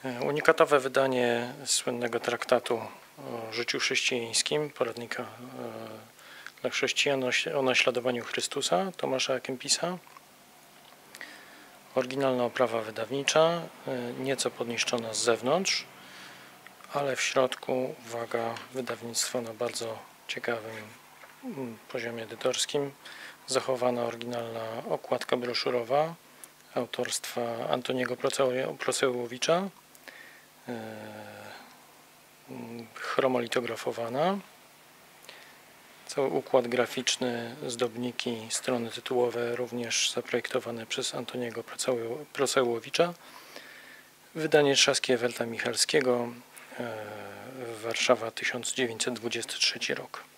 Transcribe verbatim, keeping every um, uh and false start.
Unikatowe wydanie słynnego traktatu o życiu chrześcijańskim, poradnika dla chrześcijan o naśladowaniu Chrystusa, Tomasza A. Kempisa. Oryginalna oprawa wydawnicza, nieco podniszczona z zewnątrz, ale w środku, uwaga, wydawnictwo na bardzo ciekawym poziomie edytorskim. Zachowana oryginalna okładka broszurowa autorstwa Antoniego Procełowicza, chromolitografowana. Cały układ graficzny, zdobniki, strony tytułowe również zaprojektowane przez Antoniego Procełowicza. Wydanie Trzaski Ewelta Michalskiego, Warszawa tysiąc dziewięćset dwudziesty trzeci rok.